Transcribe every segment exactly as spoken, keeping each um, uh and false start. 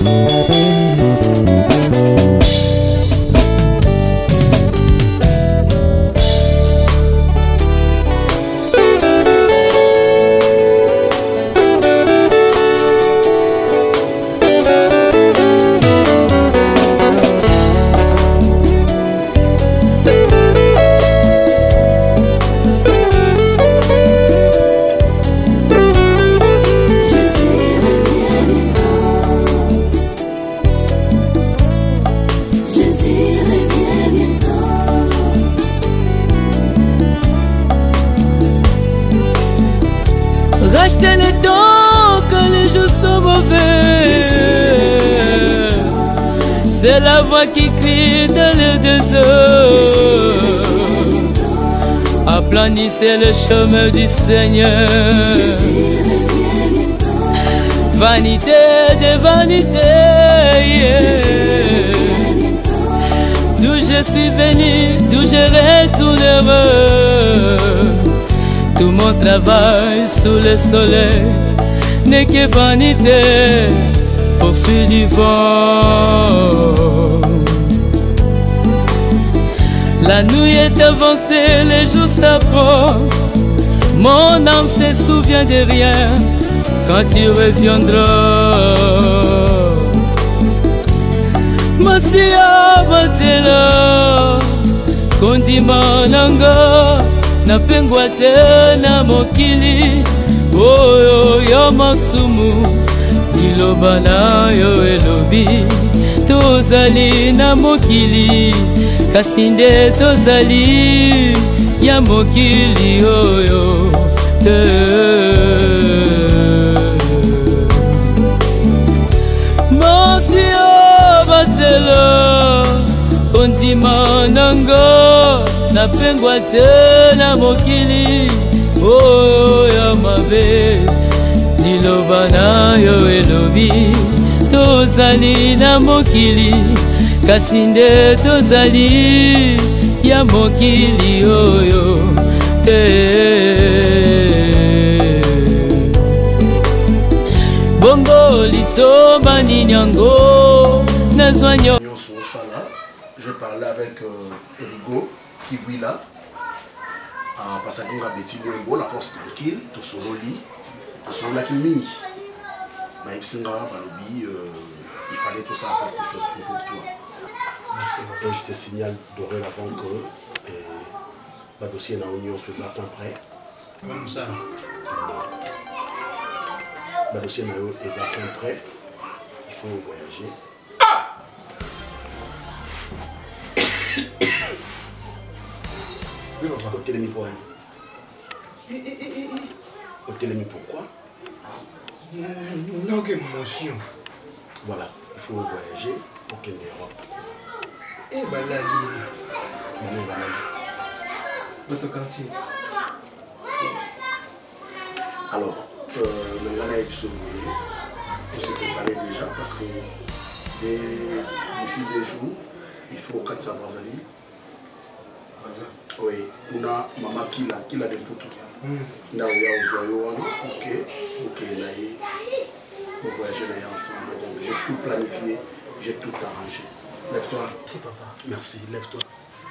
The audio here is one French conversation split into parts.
Racheter les temps quand les jours sont mauvais. C'est la voix qui crie dans le désert. Aplanissez le chemin du Seigneur. Vanité de vanité, yeah. D'où je suis venu, d'où je retournerai. Tout mon travail sous le soleil n'est que vanité, poursuit du vent. La nuit est avancée, les jours s'approchent. Mon âme se souvient de rien quand tu reviendras. Masia batela, kondima nanga. Napengwa tena mokili oyo ya masumu iloba nayo elobi tozali na mokili kasi nde tozali ya mokili oyo te. Masi abatela kondima nanga napengwa tena mokili oyo ya mabe liloba nayo elobi tozali na mokili kasi nde tozali ya mokili oyo te. Bongo litomba nini yango nazwanyo. Je parlais avec euh, Erigo Kibwila, parce que nous avons la force tranquille, tout solo li, tout solo la mingi. Mais il fallait tout ça quelque chose pour toi. Et je te signale dorénavant que le dossier na union faisait fin prêt. Comme ça. Le dossier na union est fin prêt. Il faut voyager. Au télémi pour elle. Au télémi pourquoi? Non, émotion. Voilà, il faut voyager pour qu'elle dérobe. Eh ben là, il est votre cantine. Alors, le Ghana est distribué. On se préparer déjà parce que d'ici des jours, il faut quatre cents Brazali. Oui, on a maman qui l'a, qui l'a des poutous. Là où il y a aux joyaux, ok, ok, là, on voyager là ensemble. Donc j'ai tout planifié, j'ai tout arrangé. Lève-toi. Si, papa. Merci, lève-toi.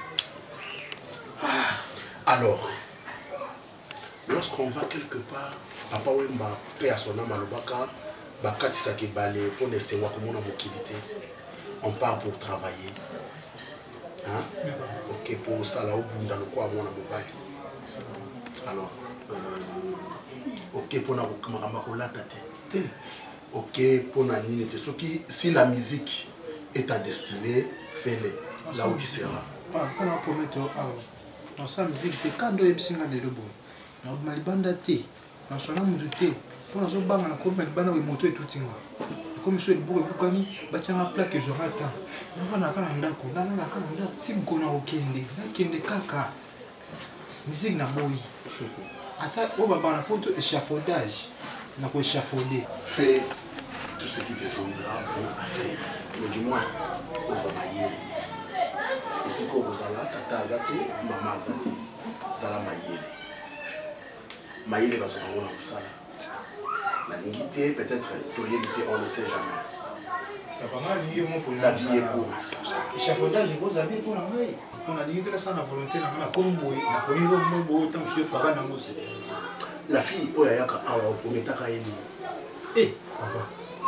Ah. Alors, lorsqu'on va quelque part, papa Wemba, paix à son âme à l'Obaka, Bakati Sakebale, pour ne savoir comment on a mobilité. On part pour travailler. Hein? Ok, pour ça, là, dans le coin, on a mobile. Alors, euh, ok, pour la tête. Ok, pour la nini. Si la musique est ta destinée, fais-le là où tu seras. Pas on promet dans sa musique, quand on est singa de l'eau, on a malibanda thé, on s'en a monté, pour nous obama la comme malibanda ou moto et tout singa. Comme je suis le bourg et boucami, bâtiment à plat que je rattends. On va n'a pas un daco, n'a pas un daco, tim qu'on a au kende, la kende kaka. Musique n'a boy. Attends, on va avoir un photo échafaudage. On a quoi échafauder. Fais tout ce qui te semblera bon à faire. Mais du moins, on va mailler. Et si vous avez tata azate, maman azate, zala mailler. Mailler va se rendre dans ça. La dignité, peut-être, on ne sait jamais. La vie est courte. Échafaudage, vous avez pour la maille. On a dit que ça la volonté, on a comme boy, on a connu le mot beau, tant que pas dans nos. La fille, oh, elle a un premier temps. Eh, papa.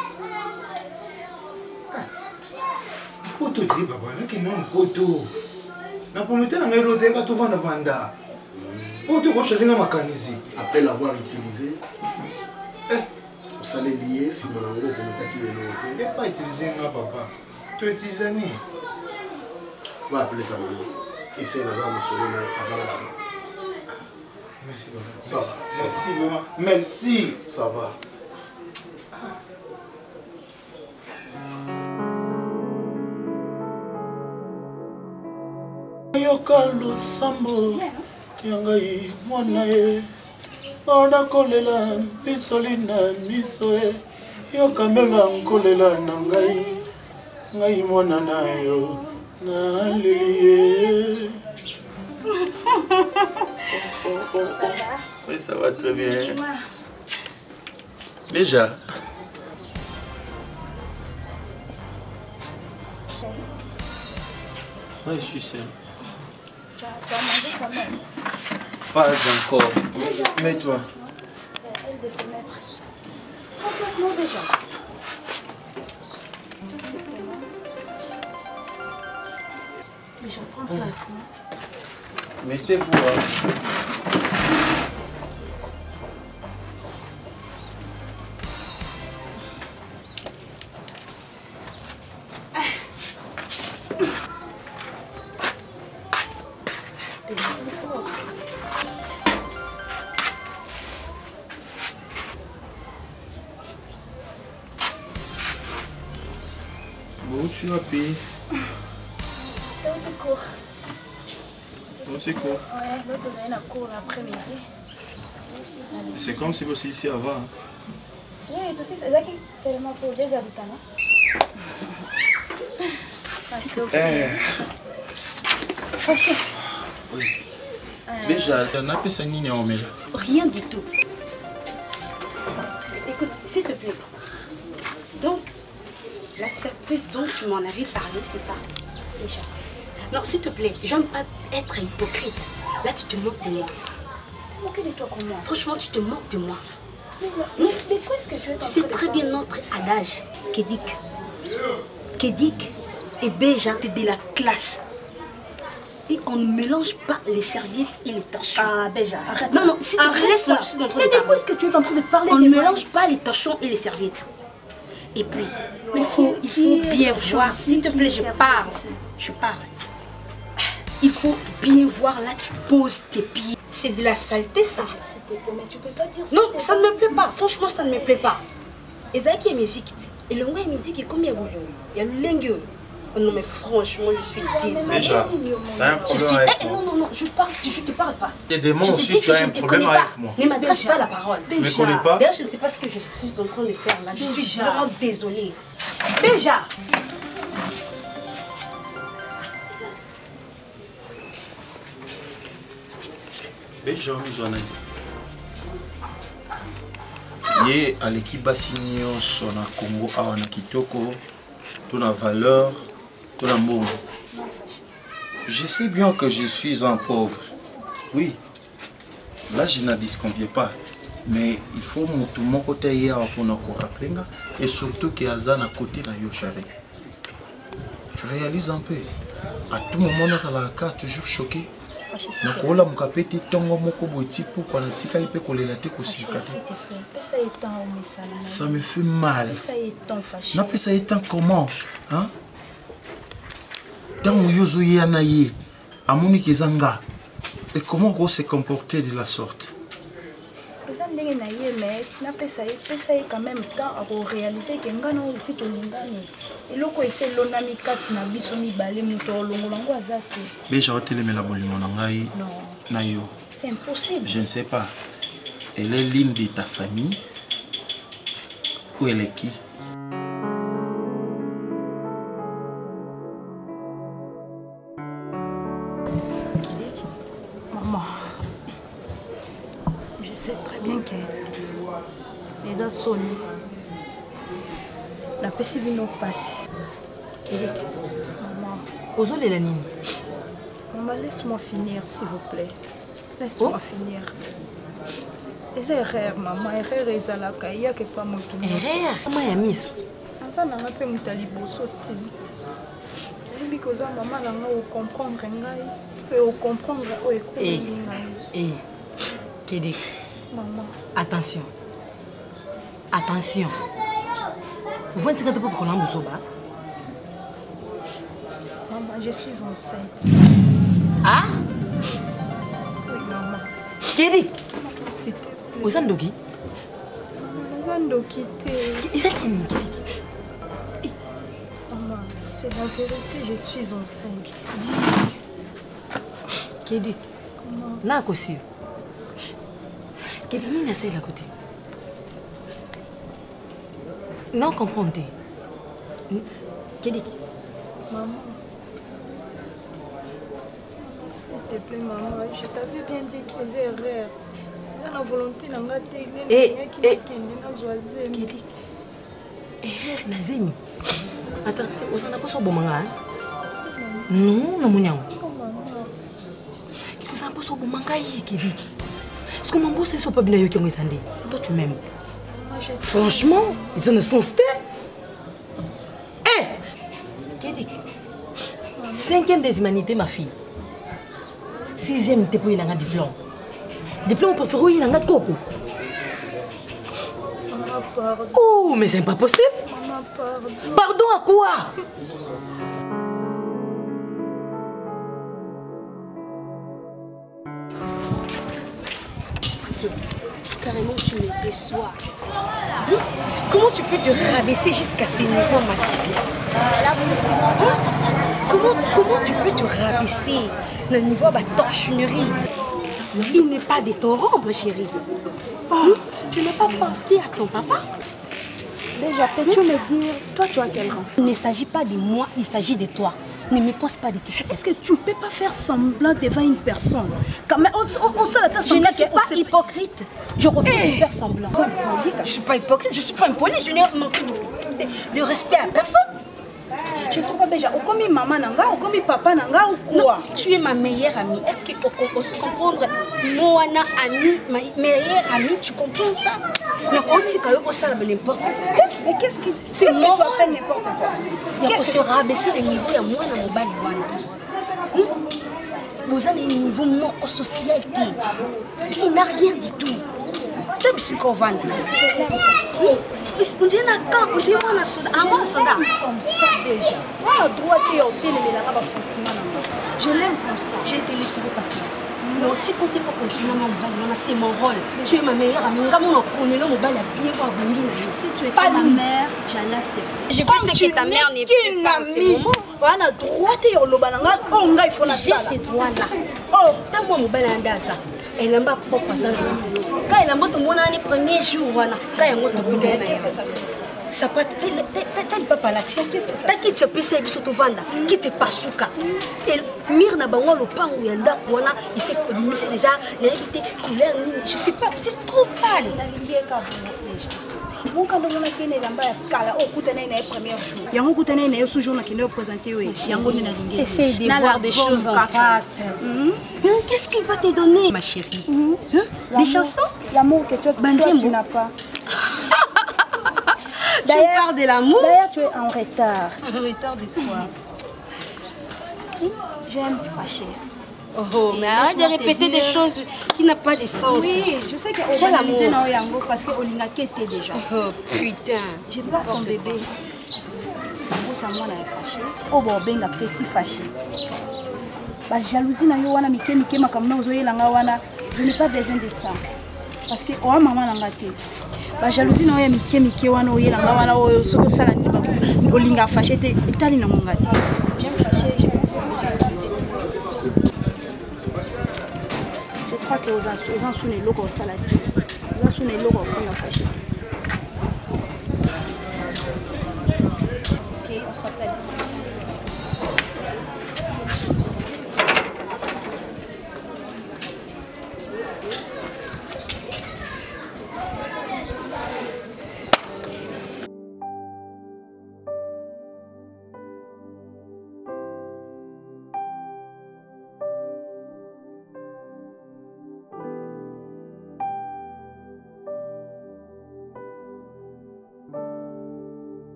Poto te papa, na ki non poto. Na pomete na ngelo te ka to vanda vanda. Poto ko cholinga makanizi. Après l'avoir utilisé, eh, on s'allait lier si mon amour pomete qui est l'autre. Et pas utiliser nga papa. Tu utilises ni. Va appeler ta maman. Et c'est la zone solo avant la maman. Merci papa. Ça va. Merci maman. Merci. Ça va. Yoka losambo yangai mwana ye ona kolela pisolina miso ye yoka mela nkolela na ngai ngai mwana na yo na liye. Oui, ça va très bien. Déjà. Oui, je suis seul. Tu as mangé quand même? Pas encore. Mais toi? C'est elle de se mettre. Prends place, non, déjà. S'il te plaît, non? Déjà, prends place, non? Mettez-vous. Hein. Où tu as payé? T'es où tu cours? Où tu cours? Ouais, l'autre on a un cours l'après-midi. C'est comme si aussi ici avant. Hein. Oui, tu sais, c'est ça qui c'est seulement pour des habitants, non? Eh. Fâché. Oui. Déjà, on a fait ça ni en mêle. Rien du tout. Écoute, s'il te plaît. Donc, la surprise dont tu m'en avais parlé, c'est ça? Déjà. Non, s'il te plaît, j'aime pas être hypocrite. Là, tu te moques de moi. Tu te moques de toi comment? Franchement, tu te moques de moi. Mais, mais, mais quoi est-ce que tu veux? Tu sais très bien notre adage, Kédik. Kédik et Béja, c'est de la classe. Et on ne mélange pas les serviettes et les torchons. Ah, Béja, arrête. Non, non, s'il te plaît, ça. je suis en train Mais de de quoi parler. est-ce que tu es en train de parler? On ne mélange pas les torchons et les serviettes. Et puis, il faut, il faut bien voir. S'il te plaît, je parle. Je parle. Il faut bien voir, là, tu poses tes pieds. C'est de la saleté, ça. S'il te plaît, mais tu peux pas dire ça. Non, ça ne me plaît pas. Franchement, ça ne me plaît pas. Et ça qui est musique. Et le mot musique est comme il y a il y a le lingue. Non, mais franchement, je suis désolée. Déjà, t'as un Je problème suis... avec Eh, moi. non, non, non, je parle, je te parle pas. Il y a des mots Je te aussi, dis tu que as je un ne te problème connais avec pas. moi. Ne m'adresse Déjà. pas la parole. Tu me connais pas? D'ailleurs, je ne sais pas ce que je suis en train de faire là. Je suis Déjà. vraiment désolée. Déjà. Déjà, nous en avons. Ye aleki basi nyonso na Congo awa na kitoko to na valeur to na mbongo. Je sais bien que je suis un pauvre. Oui. Là je ne disconviens pas. Mais il faut mutu moko te ye awa pona ko rappeler et surtout que aza na côté na yo chérie. Tu réalises un peu. À tout moment dans la carte toujours choqué. Nakola mukapeti tongo moko boti pourquoi na tikali pe kolela te kosika te. Ça me fait mal. Na pesa etant comment? Hein? Dans yozo yana ye amoni kezanga. Et comment on se comporter de la sorte? ndenge na ye mais napesa ye pesa ye quand même temps à réaliser que ngana aussi tolingani eloko eselonami kati na biso mibale moto olongola ngo aza te. Beja otelemela bolingo na ngai na yo. C'est impossible. Je ne sais pas. Elle est l'une de ta famille ou elle est qui? Maman, je sais très bien que les a sonné. La napesi bino pasi. Kélik. Maman. Ozole la nini. Maman, laisse-moi finir, s'il vous plaît. Laisse-moi oh. finir. C'est erreur, maman. Erreur ezalaka. Il y a que pas mon tout. Erreur. Maman ya miso. Asa nanga pe mutali boso te. Ebi koza maman nanga o comprendre ngai. Pe o comprendre o ekoli ngai. Eh. Kélik. Maman. Attention. Attention. Vous voyez que tu peux prendre un bosoba. Maman, je suis enceinte. Ah? Oui, maman. Kélik. S'il te plaît. Aux Andoki? Maman, aux Andoki te. Ils sont où, Kélik? Maman, c'est la vérité, je suis enceinte. Dis. Kélik. Maman. Là, quoi, c'est? Kélik, il y a ça à côté. Non, comprends-tu? Kélik. Maman. S'il te plaît, maman, je t'avais bien dit qu'ils étaient erreurs. Dans la volonté, dans la télé, et et Kélik. Erreur, Nazemi. Attends, on s'en a pas sur bon manga, hein? Non, non, mon yao. On s'en a pas sur bon manga, Kélik. Est-ce que mon boss est sur pas bien qui moi sandé? Toi, tu m'aimes. Franchement, ils en sont stés. Eh! Kélik. Cinquième des humanités, ma fille. Sixième, t'es pour y avoir un diplôme. Diplôme, on peut faire y avoir un coco. Maman, pardon. Oh, mais c'est pas possible. Maman, pardon. Pardon à quoi? Carrément, tu me déçois. Comment tu peux te rabaisser jusqu'à ce niveau, ma chérie? Hein? Comment, comment tu peux te rabaisser le niveau de la torchinerie? Il n'est pas de ton rang, ma chérie. Hein? Tu n'as pas pensé à ton papa? Déjà, peux-tu me dire, toi, tu as quel rang? Il ne s'agit pas de moi, il s'agit de toi. Ne me pose pas de questions. Est-ce que tu ne peux pas faire semblant devant une personne? Quand même, on, on, on se la Je ne suis pas hypocrite. Je refuse hey. de faire semblant. Je ne suis pas hypocrite, je ne suis pas impolie. Je n'ai manqué de, de respect à personne. Je ne suis pas déjà. Ou comme maman nanga, ou comme papa nanga, ou quoi? Non, tu es ma meilleure amie. Est-ce qu'on se comprendre? Moi, amie, ma meilleure amie, tu comprends ça? Mais on dit qu'on ça n'importe quoi. Mais qu'est-ce qui c'est moi tu appelles n'importe quoi? Il faut se rabaisser le niveau à moi dans mon bal. Vous avez un niveau social. Il n'a rien du tout. Tu es psychovane. On dit quand on dit moi na soda, ah moi soda. Comme ça déjà. Ah droit et au télé mais là pas sentiment. Je l'aime comme ça. Je te laisse passer. Non, tu ne peux pas continuer mon bail, c'est mon rôle. Tu es ma meilleure amie. Si tu étais ma mère, j'allais accepter. Je veux ce que ta mère n'est plus pas. On a droit et au lobalanga, on a il faut la j'ai ces droits-là. Oh, t'as moi mon bel andasa. Elle n'a pas propre à ça. Quand elle a monté mon année premier jour, quand elle a monté mon année, qu'est-ce que ça fait? Ça peut t'as pas pas là qu'est-ce que ça qui te pèse et biso to vanda qui te pasuka et mire na bango lo pango yanda kwana il s'est c'est déjà les couleurs je sais pas c'est trop sale la ligue ka déjà mon quand on a kene lamba ya kala o kutana na premier jour yango kutana na yo jour na kene présenter we yango ni na ligue essaye de voir des choses en face. Qu'est-ce qu'il va te donner ma chérie? Des chansons? L'amour que toi tu n'as pas. Tu parles de l'amour? D'ailleurs, tu es en retard. En retard de quoi? J'aime fâcher. Oh, mais arrête de répéter des choses qui n'ont pas de sens. Oui, je sais qu'on va analyser dans Yango parce qu'on a quitté déjà. Oh putain. J'ai peur son bébé. Yango, moi, on a fâché. Oh, bon, ben, la petite fâché. La jalousie, na yo wana mike mike makamna ozoye langa wana. Je n'ai pas besoin de ça. Parce que oh maman langa te. La jalousie na yo mike mike wana oye langa wana oyo soko sala ni ba olinga fâché te etali na monga te. J'aime fâcher, je pense. Je crois que aux gens sont les locaux sala te. Aux gens sont les locaux font fâché. OK, on s'appelle.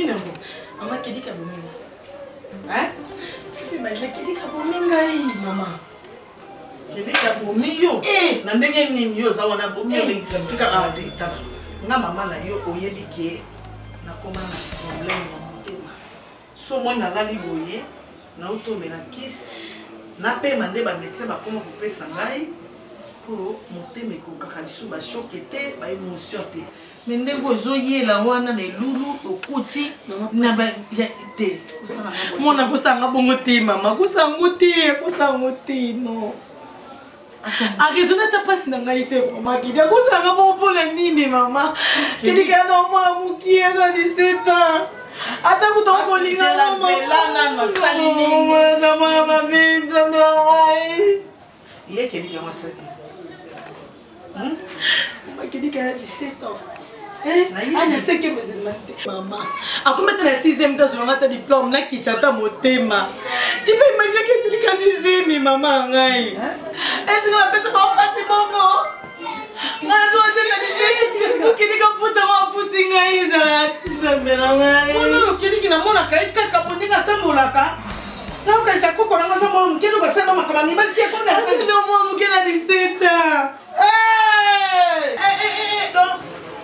Nina bon. Maman qui dit qu'à bominga. Hein? Tu m'as dit qui dit qu'à bominga, maman. Qui dit qu'à bominga. Eh, n'andenge ni yo ça on a bominga mais tu qu'à rater. Nga maman na yo oyebi ki na koma na problème na motema. So moi na lali boye na otomela kiss na pe mande ba médecin ba koma kopesa ngai pour motema ekokaka lisu ba choc te ba émotion te. Mais ndenge ozoyela wana na elulu okuti na ba te. Mona kosanga bongo te mama, kosango te, kosango te no. A raison de ta passe na ngai te maman qui dit kosanga bongo pona nini mama. Qui dit que non moi muki a dix-sept ans. Ata kutoka kolinga la zelana na salini. Mama mama binza mai. Yeye qui dit que moi ça. Hum? Maman qui dit qu'elle a dix-sept ans. Ah, je sais que vous êtes maman. À combien de la sixième temps, on a ta diplôme là qui t'attend mon thème. Tu peux imaginer que c'est le cas du zémi, maman. Est-ce que la personne va passer bon mot? Non, je vais te dire que tu as foutu en foutu. Non, qui dit qu'il a mon accueil, quelqu'un qui a tambolaka. Donc, ça coûte qu'on a un moment qui doit faire ma caméra. Qui est comme la scène de moi qui a dix-sept ans. Eh, eh, eh, donc.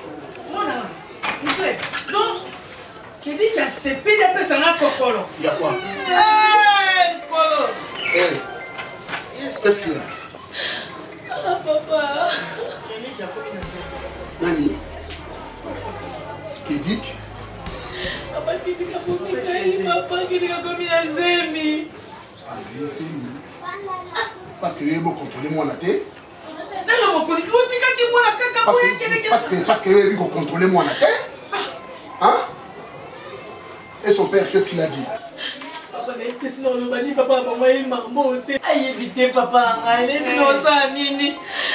Donc, qui dit qu'il y a ce pays de personnes à Kokolo. Il y a quoi? Hey, Kolo. Hey. Qu'est-ce qu'il y a? Ah, papa. Nani? Qui dit? Papa, qui dit qu'il y a commis papa, qui dit qu'il y a commis la zémi. Ah, je sais. Parce que vous contrôlez moi la tête. Parce que parce que lui contrôler moi la tête. Hein? Et son père, qu'est-ce qu'il a dit? Papa n'est plus dans le bani, papa maman il m'a monté. Aïe éviter papa, il est dans ça nini.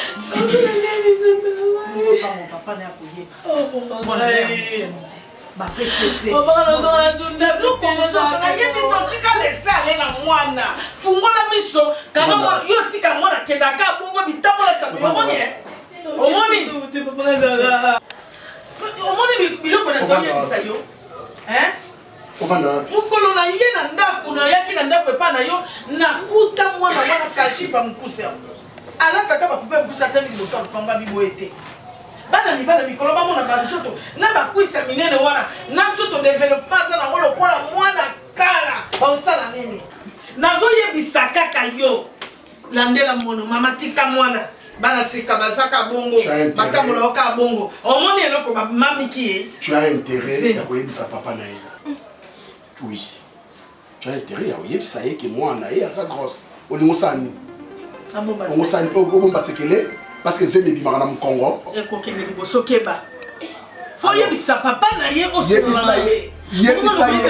Mon papa n'a appuyé. Oh mon maman. Bah précisé. Papa dans la zone de l'eau comme ça. Il y a des sorties quand les salles na mwana. Fungo la miso. Quand on yo tika mwana kedaka bongo bitamo la tabu. Omoni. Omoni. Papa na zala. Omoni biloko na zoya bisayo. Hein? Mukolo na ye na ndaku na yaki na ndaku epa na yo nakuta mwana mwana kashipa mkusa. Ala kaka ba kupe mkusa tani liboso konga bibo ete. Bana mi bana mikolo ba mona ba nzoto na ba kwisa minene wana na nzoto development za na ngolo kola mwana kala ba usala nini. Nazo yebisa kaka yo. Landela mono mama tika mwana. Bana sika bazaka bongo batamola oka bongo omoni eloko ba mami ki. Tu as intérêt ya koyebisa papa na ye. Oui. Tu as intérêt à oublier ça y est que moi na ye asa grosse. Olingo sani. Amomba. Olingo sani obomba sekele parce que zemi bimaka na Congo. Eko kele liboso keba. Faut yebisa papa na ye o yebisa ye. Yebisa ye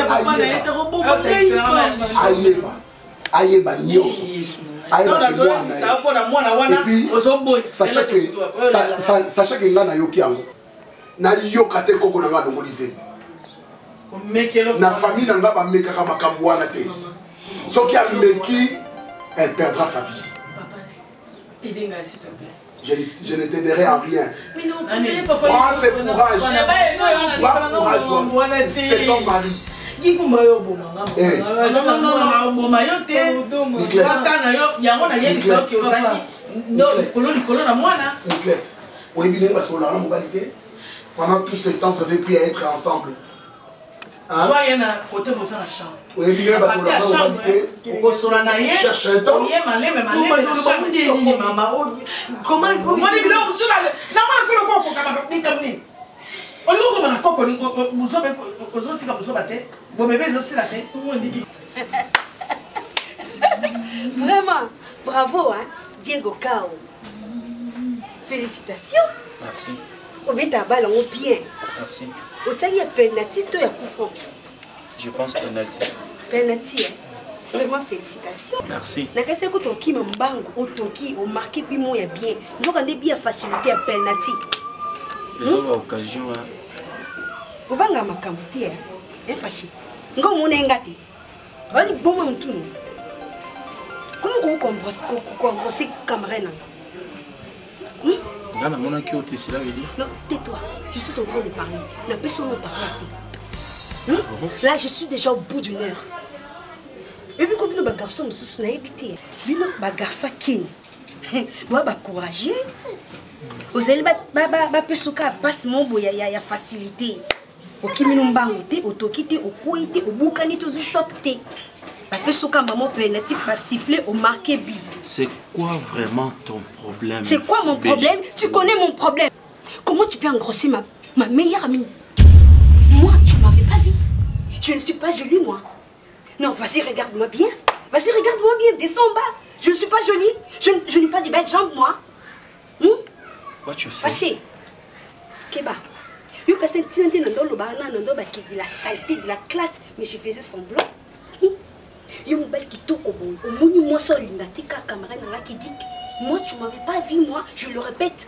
ayeba. Ayeba nyonso. Sachez que sachez que ngana yoki yango. Na yoka te koko na nga ndongolize. Na famille n'a pas meka kama kamwana te. Soki ameki, elle perdra sa vie. Papa, aidez-moi s'il te plaît. Je, je ne t'aiderai en rien. Mais non, papa. Prends ce courage. Prends courage. C'est ton mari. Eh. Non, non, non, non, non, pendant tout ce temps, vous avez pu être ensemble. Soyez à côté de la chambre. Oui, bien, parce que vous avez cherché un temps. Comment vous Vraiment, bravo, hein, Diego Cao. Félicitations. Merci. Au ballon au bien. Merci. Au taille à penalty, toi à coup franc. Je pense penalty. Penalty, vraiment félicitations. Merci. Na kase ko toki mambango o toki o marqué bimo ya bien. Nzoka nde bien facilité à penalty. Les autres occasions. O banga makambo tie. Eh fashi. Ngo mona ngati. Bali boma mtunu. Comment vous comprenez camarade? Gana mona ki otisi la veut dire. Non, tais-toi. Je suis en train de parler. La personne ne parle pas. Hum? Là, je suis déjà au bout d'une heure. Et puis, comme nous, les garçons, nous sommes habité. Nous, les garçons, qui nous sommes courageux. Vous allez passer mon bout, il y a facilité. Au kimi nous bangote, au tokite, au kouite, au boucanite, au chopte. Siffler au marqué bi. C'est quoi vraiment ton problème? C'est quoi mon problème? Tu connais mon problème. Comment tu peux engrosser ma, ma meilleure amie? Moi, tu ne m'avais pas vu. Je ne suis pas jolie, moi. Non, vas-y, regarde-moi bien. Vas-y, regarde-moi bien. Descends en bas. Je ne suis pas jolie. Je, je n'ai pas de belles jambes, moi. Hum? What you say? Fâché. Keba. Yo, quand c'est de la saleté, de la classe, mais je faisais semblant. Yo, mon bel qui toque au bout. Au moni, moi, seul, il n'a qu'un camarade dans la qui dit. Moi, tu ne m'avais pas vu, moi. Je le répète.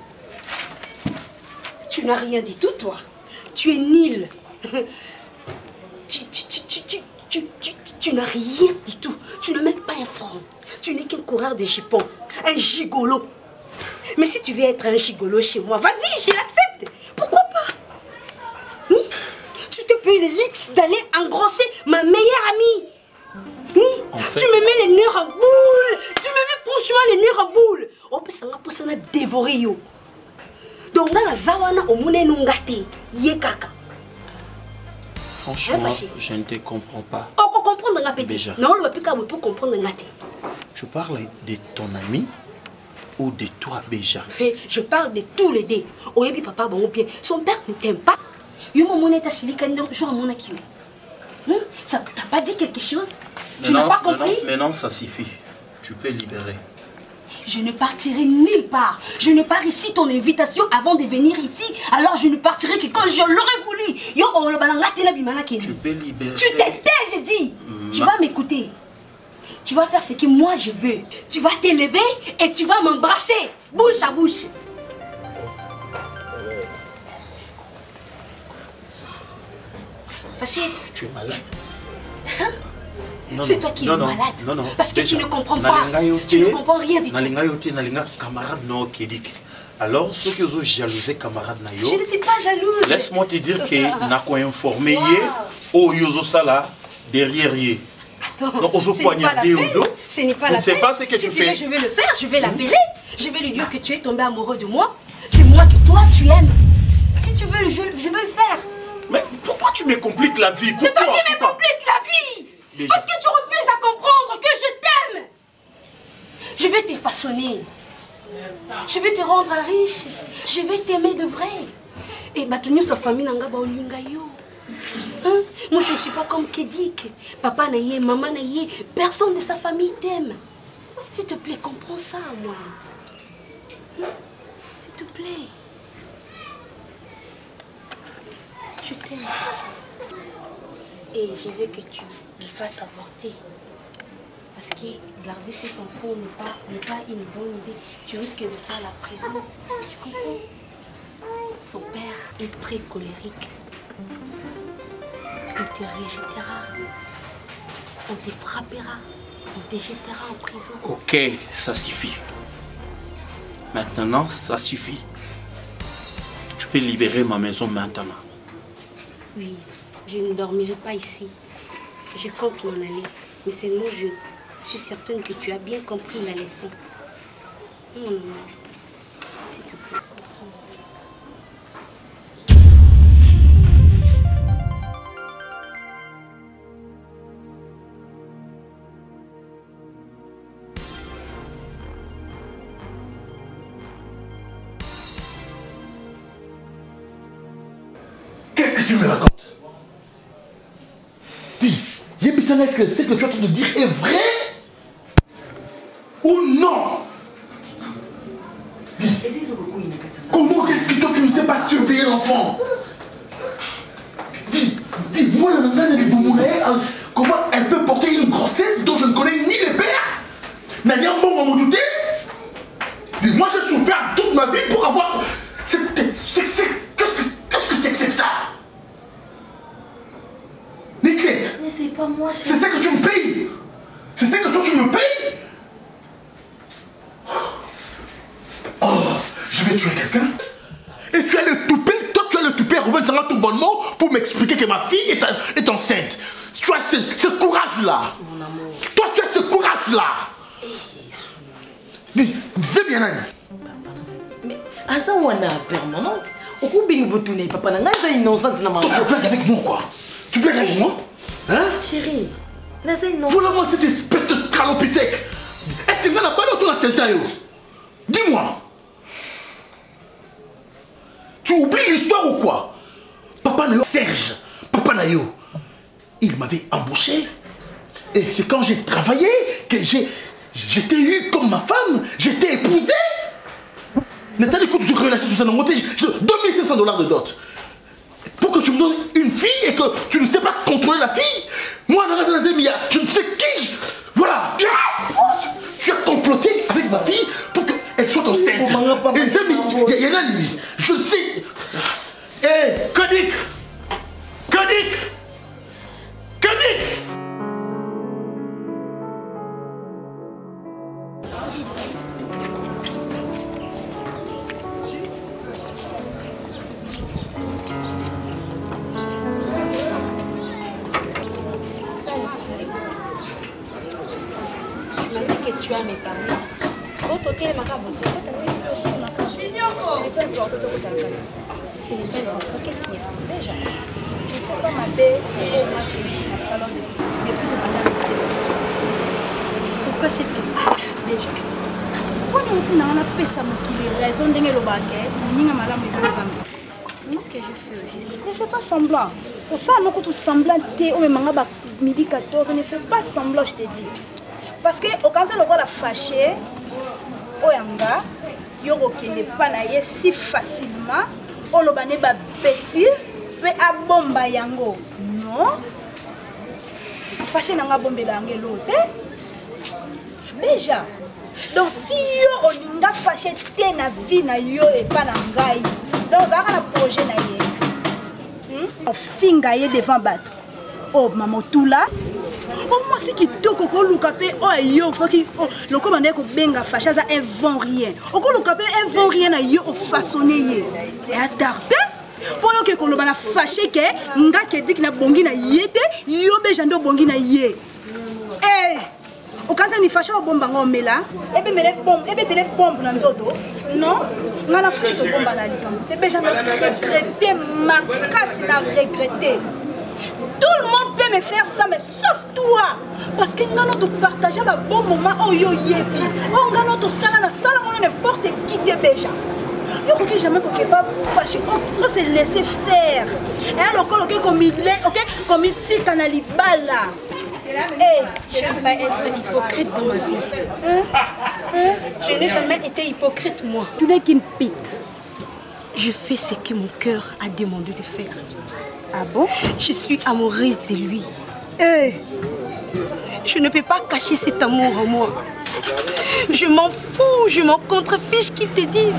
Tu n'as rien dit tout, toi. Tu es nul. tu, tu, tu, tu, tu, tu, tu, tu n'as rien du tout. Tu n'as même pas un front. Tu n'es qu'un coureur de jupons. Un gigolo. Mais si tu veux être un gigolo chez moi, vas-y, je l'accepte. Pourquoi pas? Hum? Tu te payes le luxe d'aller engrosser ma meilleure amie. Hum? En fait... Tu me mets les nerfs en boule. Tu me mets franchement les nerfs en boule. Oh, puis ça m'a dévoré, yo. Donc, dans la zawana, au mouné nungate, yé kaka. Franchement, je ne te comprends pas. Oh, qu'on comprend dans la pété. Non, on ne peut pas comprendre dans la tête. Tu parles de ton ami ou de toi, Béja? Je parle de tous les deux. Oyebi papa, bon bien. Son père ne t'aime pas. Yo, mon monnaie, t'as silicane, donc, jour à mon acquis. Ça t'a pas dit quelque chose? Tu n'as pas compris? Maintenant, ça suffit. Tu peux libérer. Je ne partirai nulle part. Je n'ai pas reçu ton invitation avant de venir ici. Alors je ne partirai que quand je l'aurais voulu. Yo, oh, le tu peux libérer. Tu t'étais, j'ai dit. Ma... Tu vas m'écouter. Tu vas faire ce que moi je veux. Tu vas t'élever et tu vas m'embrasser. Bouche à bouche. Fâché. Tu es malade. C'est toi qui es malade. Non, non. Parce que tu ne comprends pas. Tu ne comprends rien du tout. Camarade non Kédik. Alors, ceux qui ont jalousé camarade Nayo. Je ne suis pas jalouse. Laisse-moi te dire que n'a quoi informé au Yozo Sala derrière yé. Attends, ce n'est pas la peine. Ce n'est pas la peine. Je ne sais pas ce que tu fais. Je vais le faire, je vais l'appeler. Je vais lui dire que tu es tombé amoureux de moi. C'est moi que toi tu aimes. Si tu veux, je, je vais le faire. Mais pourquoi tu me compliques la vie? C'est toi qui me compliques la vie. Mais parce que tu refuses à comprendre que je t'aime. Je vais te façonner. Je vais te rendre riche. Je vais t'aimer de vrai. Et bâtonner sa famille n'a pas olingayo. Moi je ne suis pas comme Kédik. Papa naïe, maman naïe. Personne de sa famille t'aime. S'il te plaît, comprends ça, moi. S'il te plaît. Je t'aime. Et je veux que tu le fasses avorter. Parce que garder cet enfant n'est pas, n'est pas une bonne idée. Tu risques de faire la prison. Tu comprends? Son père est très colérique. Il te rejettera. On te frappera. On te jettera en prison. Ok, ça suffit. Maintenant, ça suffit. Tu peux libérer ma maison maintenant. Oui. Je ne dormirai pas ici. Je compte m'en aller. Mais seulement je suis certaine que tu as bien compris la leçon. Non, non, non. S'il te plaît, comprends. Qu'est-ce que tu me racontes? Dis, Yébissana, est-ce que ce que tu es en train de dire est vrai ou non? Dis, comment est-ce que toi tu ne sais pas surveiller l'enfant? Dis, dis, moi la nana de Boumounaï, comment elle peut porter une grossesse dont je ne connais ni le père, n'a rien bon à me douter? Dis, moi j'ai souffert toute ma vie pour avoir... Qu'est-ce que c'est que c'est que ça? Nicolette, mais c'est pas moi. C'est ça que tu me payes. C'est ça que toi tu me payes. Oh, je vais tuer quelqu'un. Et tu as le toupet, toi tu as le toupet, Rouven Sanga tout bonnement pour me m'expliquer que ma fille est, est enceinte. Tu as ce, ce courage-là. Mon amour. Toi, tu as ce courage-là. Dis, dis bien, Nani. Mais, à ça, on a permanente. Au coup, bien, vous tournez, papa, n'a pas innocente, n'a pas. Toi, tu blagues avec moi, quoi? Tu blagues avec moi? Hein? Chérie, n'a pas innocente. Voilà, moi, cette espèce de stralopithèque. Est-ce que n'a pas d'autre dans cette taille? Dis-moi. Tu oublies l'histoire ou quoi? Papa Nayo, Serge, Papa Nayo, il m'avait embauché. Et c'est quand j'ai travaillé que j'ai j'étais eu comme ma femme, j'étais épousé. N'as-tu écoute de relation, tout ça, non, deux mille cinq cents dollars de dot. Pour que tu me donnes une fille et que tu ne sais pas contrôler la fille. Moi, je ne sais qui. Je... Voilà. Tu as comploté avec ma fille pour qu'elle soit enceinte. Et les amis, il y en a lui. Je ne sais. Hé, hey, Kodik Kodik Kodik Je me dis que tu as mes parents. Votre hôtel m'a raboté. Ce n'est pas important de votre alcati. Ce n'est pas important. Qu'est-ce qu'il y a déjà? Je ne sais pas ma belle et on a fait un salon depuis de madame de télévision. Pourquoi c'est tout? Déjà. Pourquoi nous disons qu'on a fait ça qui les raisons de le baguette? Nous avons madame les ensemble. Qu'est-ce que je fais au juste? Ne fais pas semblant. Pour ça, nous avons tout semblant. On me midi quatorze. Ne fais pas semblant, je te dis. Parce que quand on a fâché, oyanga, yoroke n'est pas naïe si facilement, on a des bêtises, peut abomba yango. Non. Fâché n'a bombé l'angle l'autre. Déjà. Donc si yo olinga fâché te na vie na yo et pas na ngai. Donc ça va na projet na ye. On finga ye devant bateau. Oh maman tout là. Oh moi c'est qui toko ko lukape oh yo faut qui oh le commandeur ko benga fâché ça un vent rien. O ko lukape un vent rien na yo o façonner ye. Et attardé pour yo ke ko lobana fâché ke nga ke dik na bongi na yete yo bejando bongi na ye. Eh o quand ni fâché o bomba ngomela ebe mele bombe ebe tele bombe na nzoto non nga na fâché ko bomba na likambo te bejando regretter makasi na regretter. Tout le monde peut me faire ça, mais sauf toi. Parce que nous avons partagé un bon moment. Oh yo yebi. Oh nous avons salle na salle, on n'importe qui te béja. Yo crois que jamais qu'on pas fâché. On se laisser faire. Et alors qu'on comme il est, ok, comme il tire canali bala. Eh, je ne vais pas être hypocrite dans ma vie. Hein? Hein? Je n'ai jamais été hypocrite moi. Tu n'es qu'une pite. Je fais ce que mon cœur a demandé de faire. Ah bon? Je suis amoureuse de lui. Hey. Je ne peux pas cacher cet amour en moi. Je m'en fous, je m'en contrefiche qu'ils te disent.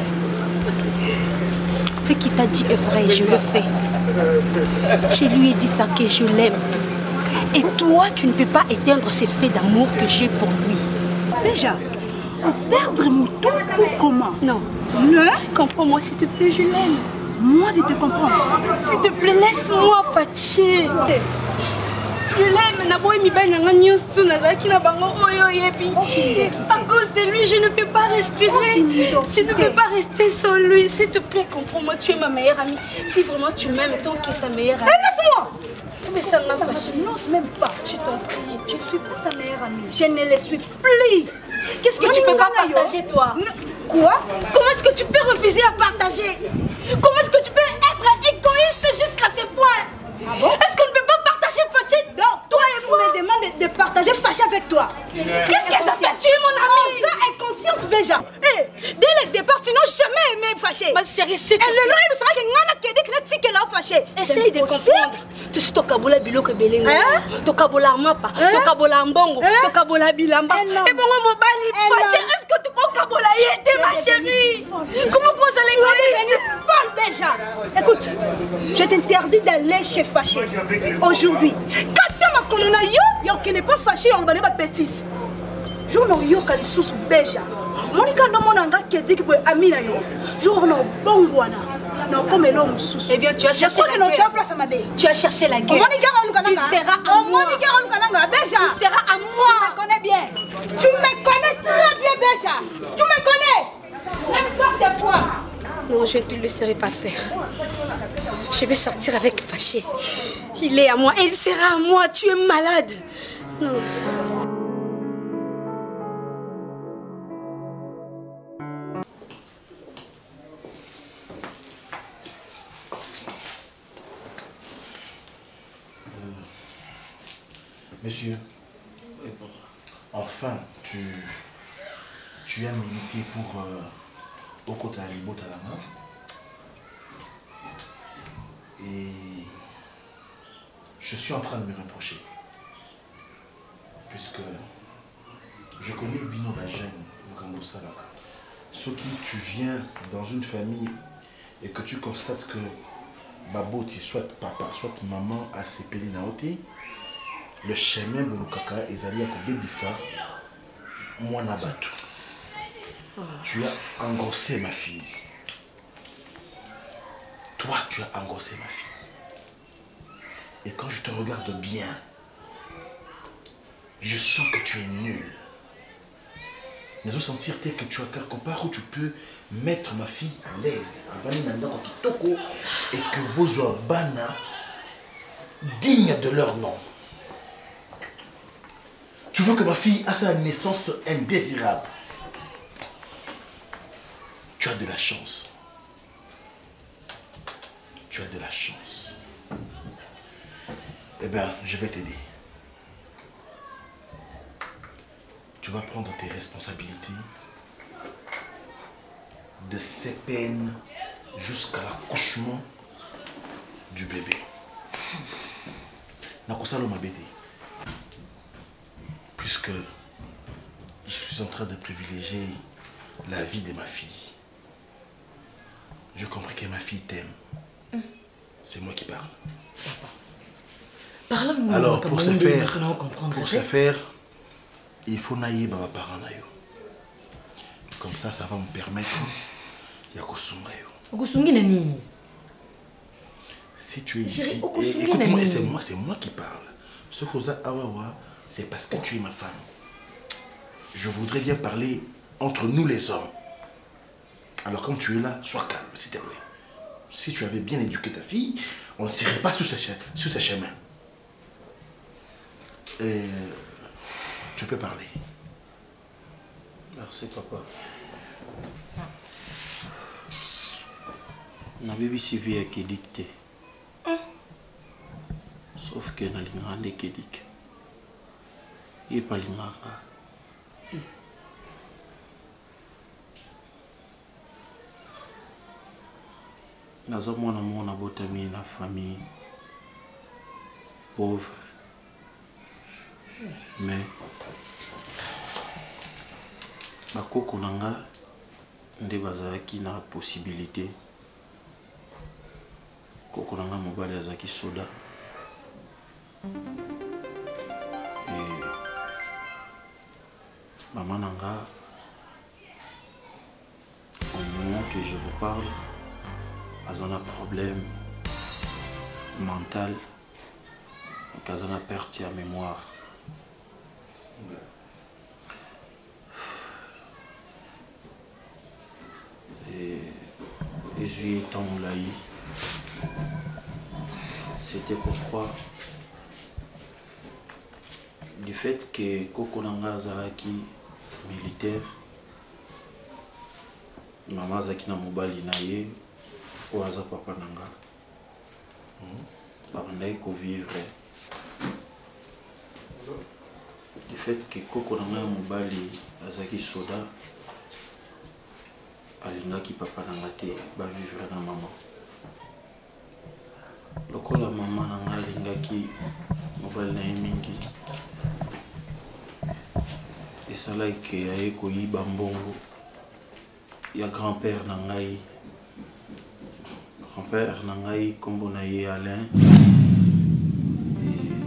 Ce qu'il t'a dit est vrai, je le fais. Je lui ai dit ça que je l'aime. Et toi, tu ne peux pas éteindre ces faits d'amour que j'ai pour lui. Déjà, perdre mon temps ou comment? Non. Non? Comprends-moi s'il te plaît, je l'aime. Moi de te comprendre. S'il te plaît, laisse-moi Faché. Je l'aime, Naboy mi ben nanga news tout nazaki na bango oyo yebi. À cause de lui, je ne peux pas respirer. Je ne peux pas rester sans lui. S'il te plaît, comprends-moi, tu es ma meilleure amie. Si vraiment tu m'aimes, tant que ta meilleure amie. Laisse-moi. Mais ça m'a fâché. Non, même pas. Je t'en prie. Je ne suis pas ta meilleure amie. Je ne le suis plus. Qu'est-ce que tu peux pas partager, toi? Quoi? Comment est-ce que tu peux refuser à partager? Comment est-ce que tu peux être égoïste jusqu'à ce point? Ah bon? Est-ce qu'on ne peut pas partager Faché? Non, toi et moi, me demande de partager Faché avec toi. Qu'est-ce que ça t'a tué, mon ami? Ça est consciente déjà. Hey, dès le départ, tu n'as jamais aimé Faché. Ma chérie, c'est. Et le live sera que Nana Kédik n'a dit qu'elle a Faché. Essaye de comprendre. Tu sais, tu kabola biloko belengo. Tu kabola mapa. Tu kabola mbongo. Tu kabola bilamba. Et bon, mon bali Faché, est-ce que tu kabola yete, ma chérie? Comment vous allez connaître? Folle déjà. Écoute, je t'interdis d'aller chez Faché aujourd'hui. Quand tu m'as connu, yo, qui n'est pas fâché, on va pas bêtise. Je n'ai yo kali sous déjà. Monica no monanga qui dit que ami na yo. Je n'ai bongwana. Non, comme l'homme sous. Eh bien, tu as cherché la guerre. Tu as cherché la guerre. Tu seras à moi. Tu seras à moi. Tu me connais bien. Tu me connais très bien, Béja. Tu me connais. N'importe quoi. Non, je ne te laisserai pas faire. Je vais sortir avec Fâché. Il est à moi et il sera à moi. Tu es malade. Non. Monsieur, enfin, tu, tu as milité pour euh, Okota Libo Talama. Et je suis en train de me reprocher. Puisque je connais Bino Bajen, Mukambo Salaka. Ce qui, tu viens dans une famille et que tu constates que Baboti, soit papa, soit maman, a sépélé Naote, le chemin Bolukaka ezali à Bébissa, moi Nabatu. Tu as engrossé ma fille. Toi, tu as engrossé ma fille. Et quand je te regarde bien, je sens que tu es nul. Mais je sentir que tu as quelque part où tu peux mettre ma fille à l'aise. Et que Bozo Bana digne de leur nom. Tu veux que ma fille ait sa naissance indésirable. Tu as de la chance. Tu as de la chance. Eh bien, je vais t'aider. Tu vas prendre tes responsabilités de ses peines jusqu'à l'accouchement du bébé. Nakosalo m'a bêté. Puisque je suis en train de privilégier la vie de ma fille. Je comprends que ma fille t'aime. Mm. C'est moi qui parle. Parle-nous. Alors, pour ce faire, pour ce faire, il faut naïe baba parents naïo. Comme ça, ça va me permettre de me. Si tu es ici, écoute-moi, c'est moi, c'est moi qui parle. Ce que Awawa, c'est parce que tu es ma femme. Je voudrais bien parler entre nous les hommes. Alors quand tu es là, sois calme, s'il te plaît. Si tu avais bien éduqué ta fille, on ne serait pas sur ce, sur ce chemin. Et tu peux parler. Merci papa. Na bibi Sylvie est dicté. Sauf que na lingande est dicté. Il n'est pas linganga. Naza mwana mwana botami na famille pauvre. Yes. Mais bakoko nanga nde bazalaki na possibilité koko nanga mobali azaki soda et maman nanga au moment que je vous parle azana problème mental azana perte à mémoire. Et Jésus étant moulaï, c'était pourquoi du fait que Kokonanga Zalaki militaire, maman Zakina Mobali naye, Oaza Papa Nanga, Babandaï ko vivre. Du fait que Kokonanga Mobali Azaki Soda, alingaki papa nanga te ba vivre na maman. Lokola maman nanga alingaki mobali na mingi. Et ça là que aye ko yiba mbongo ya grand-père nangai. Grand-père nangai kombo na ye Alain. Et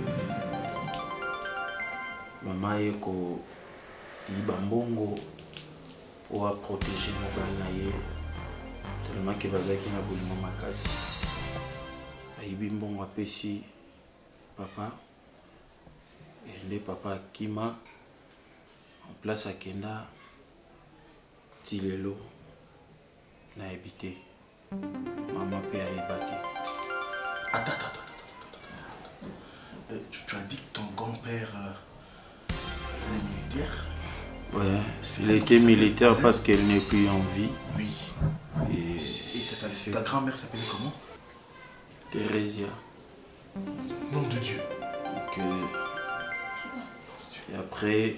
maman aye ko yiba mbongo pour protéger mobile naie tellement que bazaki na bolingo makasi ayibi mbongo apesi papa et papa akima en place akenda tilelo na habité maman pe ayeba te. Attends, attends, attends. Euh, tu, tu as dit que ton grand-père euh, est militaire? Ouais, il était militaire parce qu'elle n'est plus en vie. Oui. Et, Et ta, ta, ta grand-mère s'appelait comment? Thérésia. Nom de Dieu. Donc, euh, et après,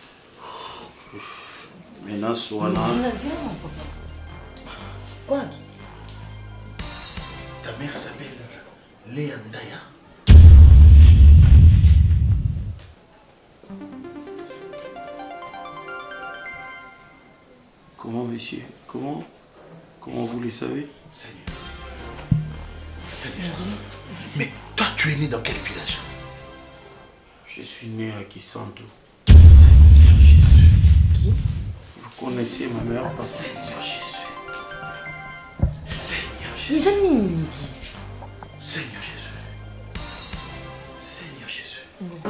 maintenant, Soana. Quoi? Ta mère s'appelle Léa Ndaya. Comment, monsieur? Comment? Comment vous le savez? Seigneur. Seigneur. Mais toi, tu es né dans quel village? Je suis né à Kisanto. Seigneur Jésus. Qui? Vous connaissez ma mère, papa? Seigneur Jésus. Seigneur Jésus. Les amis. Seigneur Jésus. Seigneur Jésus.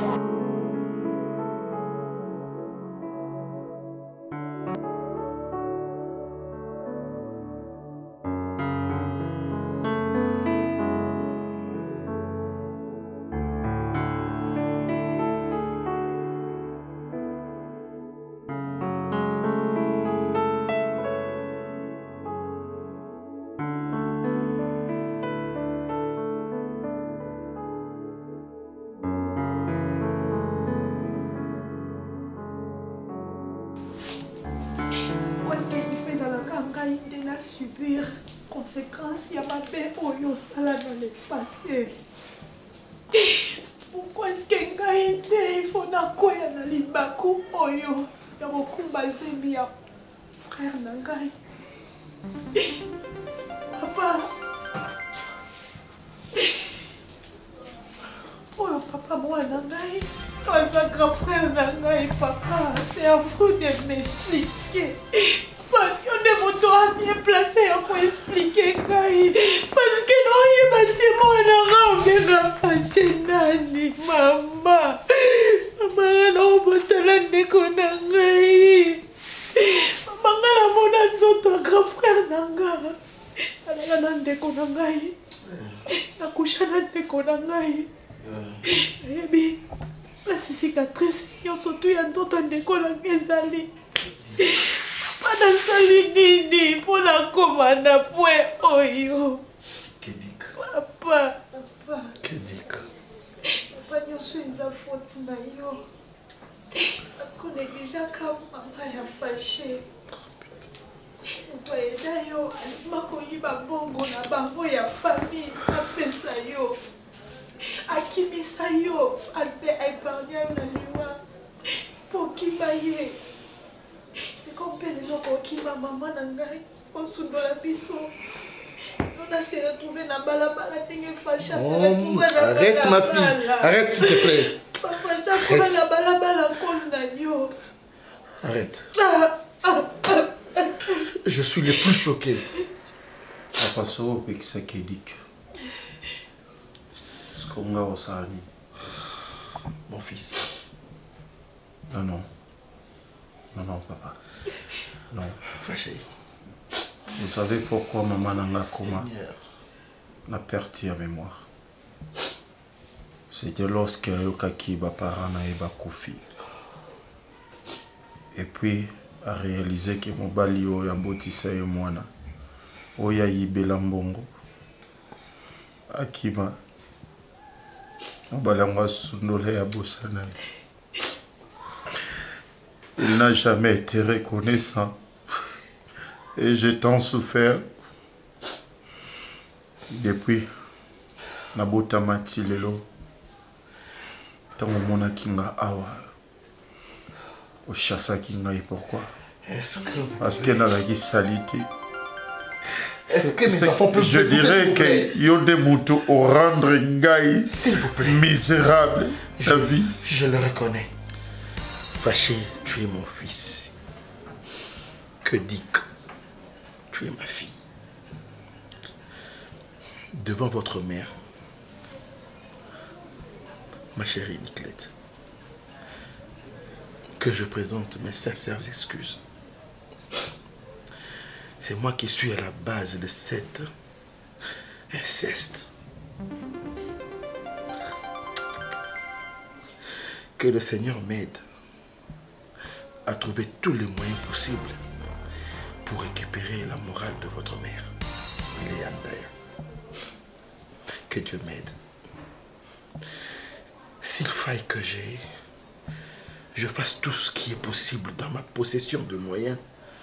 Subir conséquences, il y a pas de oyo sala dans le passé. Pourquoi est-ce que il faut na quoi na libaku oyo ya bokumba zembi ya frère nangai. Papa. Oh papa moi nangai. Toi un grand frère nangai papa, c'est à vous de m'expliquer. On est mon doigt bien placé pour expliquer Kai. Parce que non, il y a des mots à la ramène maman. Maman, non, on te l'a déconné. Maman, la mona zoto grand frère nanga. Elle a la déconné. La couche a la déconné. Eh bien, la cicatrice, il y a surtout un autre déconné. Mana sali nini pour la commande point oyo. Kedik. Papa, papa. Kedik. Papa, nous sommes à faute na yo. Parce qu'on est déjà comme maman ya fâché. On doit aider yo. Asma ko yiba bongo na bango ya famille. Apesa yo. Akimisa yo. Alpe épargner yo na liwa. Pour qui baye. C'est comme Pénélope qui ma maman nangai on sous la biso. On a s'est retrouvé dans balabala dingue fâché. Arrête ma fille, arrête s'il te plaît. Papa, j'ai trouvé la balabala à cause de yo. Arrête. Je suis le plus choqué. Papa so pekisa Kedik. Skonga osani. Mon fils. Non non. Non, non, papa. Non. Fâché. Vous savez pourquoi maman n'a comment n'a perdu la mémoire? C'était lorsque Yokaki Bapara n'a pas Kofi. Et puis, a réalisé que mon balio ya botissa et moi, Oya Yibela Mbongo, Akima, mon balangwa Sundole ya Bossana. Il n'a jamais été reconnaissant et j'ai tant souffert depuis Nabota Matilelo. Tant mon akinga awa au chassa kinga et pourquoi? Est-ce que parce qu'elle n'a pas salité. Est-ce que mes enfants peuvent je dirais que Yode Moutou au rendre Ngaï s'il vous plaît misérable je, la vie. Je le reconnais. Fâché, tu es mon fils. Que Dick, tu es ma fille. devant votre mère, ma chérie Nicolette, que je présente mes sincères excuses. C'est moi qui suis à la base de cet inceste. Que le Seigneur m'aide à trouver tous les moyens possibles pour récupérer la morale de votre mère, Léa Ndaya. Que Dieu m'aide. S'il faille que j'ai, je fasse tout ce qui est possible dans ma possession de moyens,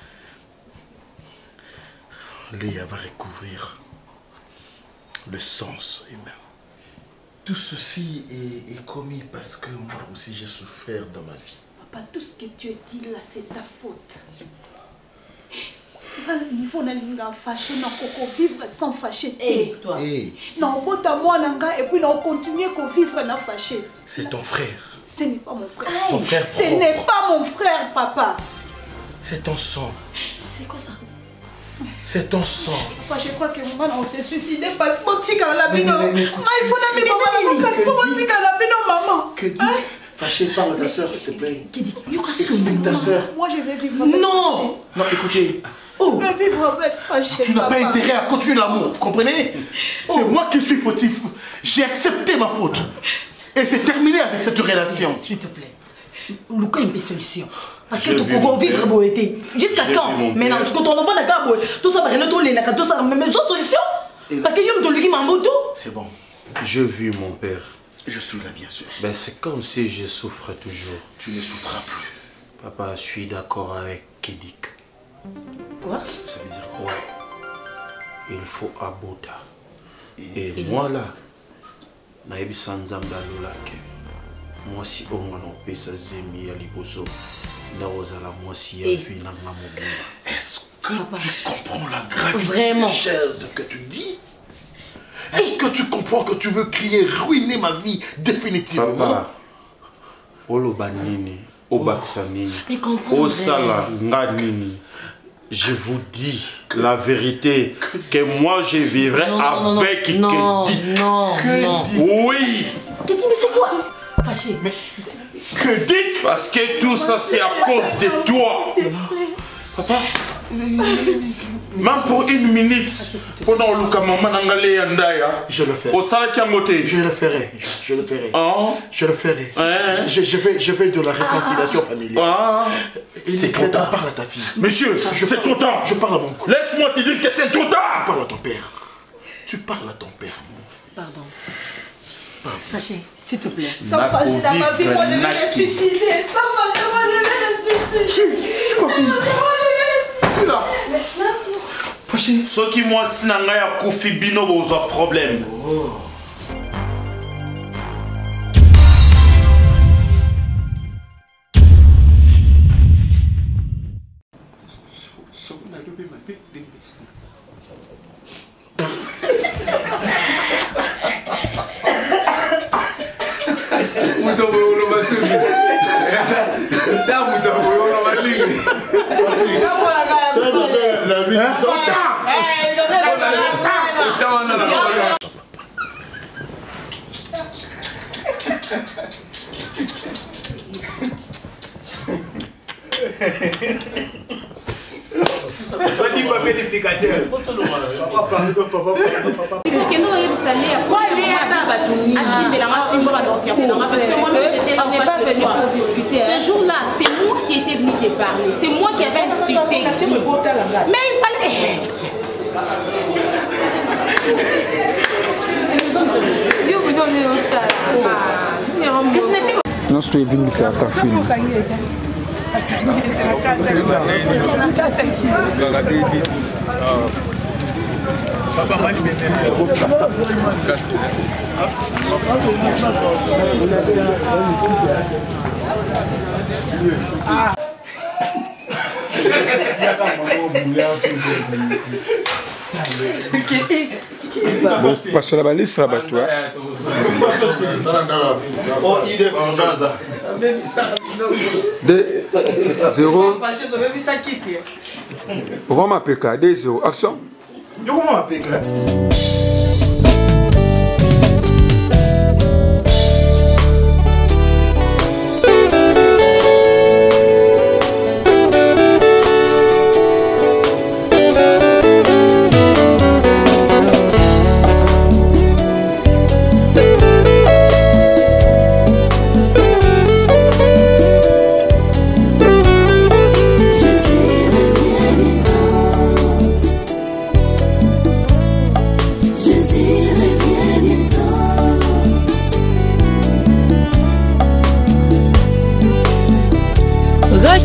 Léa va recouvrir le sens humain. Tout ceci est, est commis parce que moi aussi j'ai souffert dans ma vie. Papa, tout ce que tu dis là, c'est ta faute. Il faut que fâcher, vivre sans fâcher. Hey, toi. Hey. Non, et puis on continue à vivre sans fâcher. C'est ton frère. Ce n'est pas mon frère. Ton frère. Ce n'est pas mon frère, papa. C'est ton sang. C'est quoi ça? C'est ton sang. Papa, je crois que maman s'est suicidé parce que la bino. Il faut maman. Que dis? Fâché, parle à ta soeur, s'il te plaît. Explique ta soeur. Moi, je vais vivre avec Non. Non, écoutez. Oh. Je vais vivre avec fâché. Tu n'as pas intérêt à continuer l'amour, vous comprenez? Oh. C'est moi qui suis fautif. J'ai accepté ma faute. Et c'est terminé avec cette relation. S'il te plaît. Lucas a une solution. Parce que tu peux vivre beau été. Jusqu'à quand? Maintenant, quand on envoie la carte, tout ça va retourner la carte, tout ça, mais mes autres solutions. Parce que yo me dis mambo tout. C'est bon. Je vis mon père. Je suis là, bien sûr. Ben, c'est comme si je souffre toujours. Tu ne souffras plus. Papa, je suis d'accord avec Kedik. Quoi? Ça veut dire quoi? Ouais. Il faut abota. Et, Et moi là, naebi sanzamba lolake. Moi si on m'a nommé ça zemi à liboso. Naozala moi si elle vit dans ma mobile. Est-ce que Papa. tu comprends la gravité Vraiment? des choses que tu dis? Est-ce que tu comprends que tu veux crier, ruiner ma vie définitivement? Papa, Olobanini, Obaksanini, oh. Osala, Nganini, je vous dis la vérité, que moi je vivrai non, avec non, non, Kedik. Non, que non. Oui. Kedik, mais c'est quoi? Fâché. Mais Kedik? Parce que tout ça c'est à cause de toi. Papa. Même pour une minute, pendant le je le ferai. Au salaire qui a monté. Je le ferai. Je le ferai. Oh. Je le ferai. Hein? Je, je, vais, je vais de la réconciliation familiale. Ah. C'est trop tard. Parle à ta fille. Monsieur, c'est trop tard. Je parle à mon couple. Laisse-moi te dire que c'est trop tard. Tu parles à ton père. Tu parles à ton père, mon fils. Pardon. Pardon. Fâché, s'il te plaît. Sans fâcher dans ma vie, moi je vais me suicider. Sans fâcher, moi je vais me suicider. Je suis là. Fâché. Ce qui moi, si n'a pas Kofi Bino, vous avez problème. Oh. Ce jour-là, c'est moi qui étais venu te parler. C'est moi qui avais insulté. Mais il fallait... Nós estou vindo para cá, filho. Ah. Passou la balise, ça va toi. Oh, il est Franza. deux zéro. Roma P K, deux zéro. Action. Roma P K.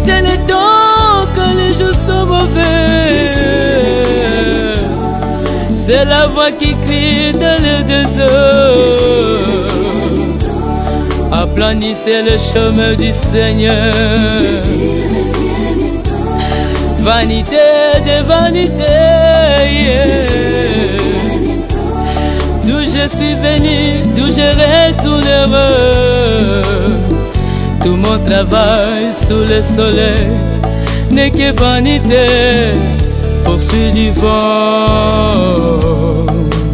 acheter le temps quand les jours sont mauvais. C'est la voix qui crie dans le désert. Aplanissez le chemin du Seigneur. Vanité de vanité, yeah. D'où je suis venu, d'où je retournerai. Tout mon travail sous le soleil n'est que vanité, poursuit du vent.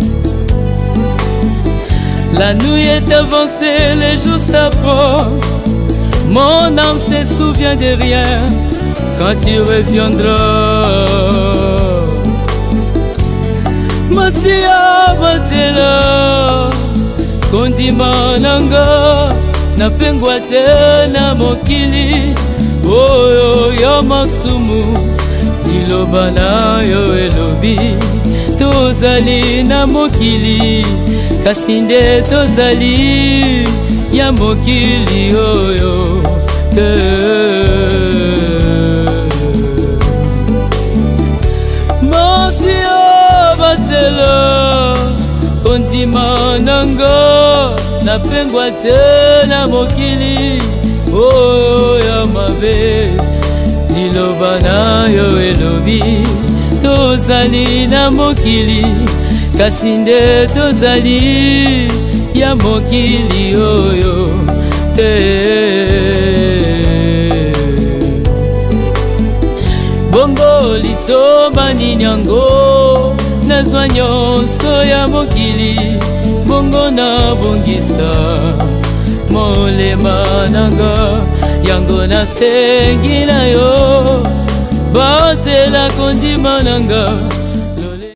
La nuit est avancée, les jours s'approchent. Mon âme se souvient de rien quand tu reviendras. Masia batela kondima nanga napengwa tena mokili oyo ya masumu liloba nayo elobi tozali na mokili kasi nde tozali ya mokili oyo Masia batela kondima nanga napengwa tena mokili oyo ya mabe liloba nayo elobi tozali na mokili kasi nde tozali ya mokili oyo te. Bongo litomba ninyango nazwa nyonso ya mokili bongo na bongisa molema nanga yango nasengi na yo batela kondima nanga